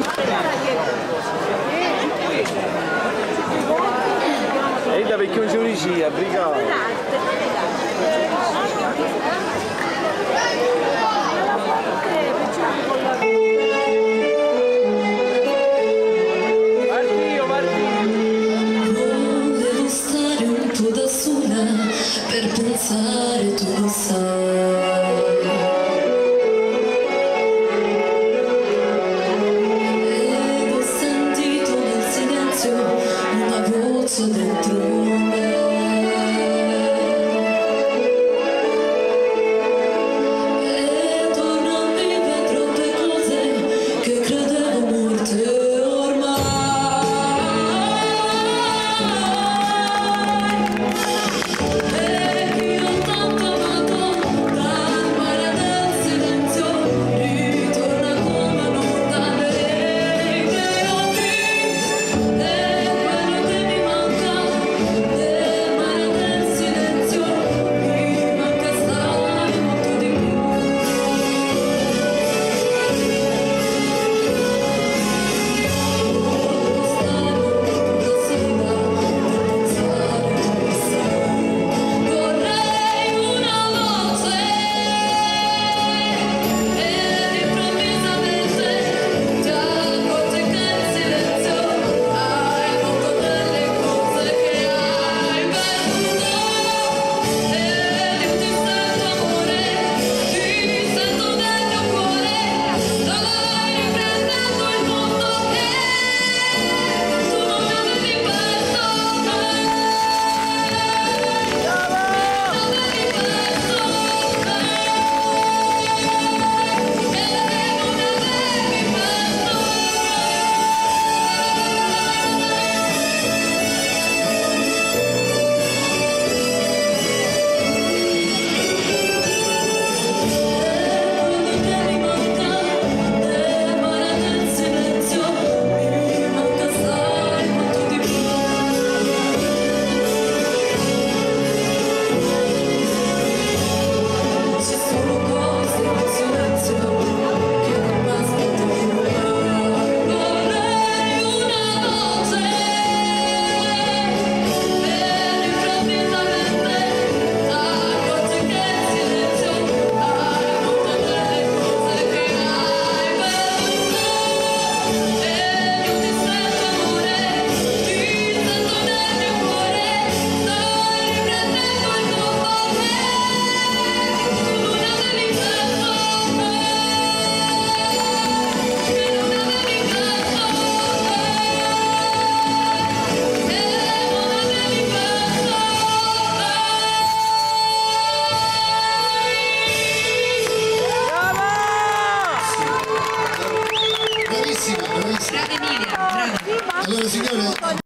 E da perché non ci riuscì a brigare? Volevo stare un po' da sola per pensare, tu lo sai. Ed ho sentito nel silenzio una voce dentro me. E torno a vivere troppe cose che credevo morte ormai. E che ho tanto amato dal mare del silenzio ritorna come un'onda che ho qui. E quello che mi manca del mare del silenzio mi manca stare molto di più. Vorrei una voce ed improvvisamente ti accorgi che il silenzio hai molto delle cose che hai perduto. Ed io ti sento amore, ti sento nel mio cuore, stai riprendendo il mondo che tu non avevi perso. Bravissima, bravissima. Brava Emilia, brava. Allora signore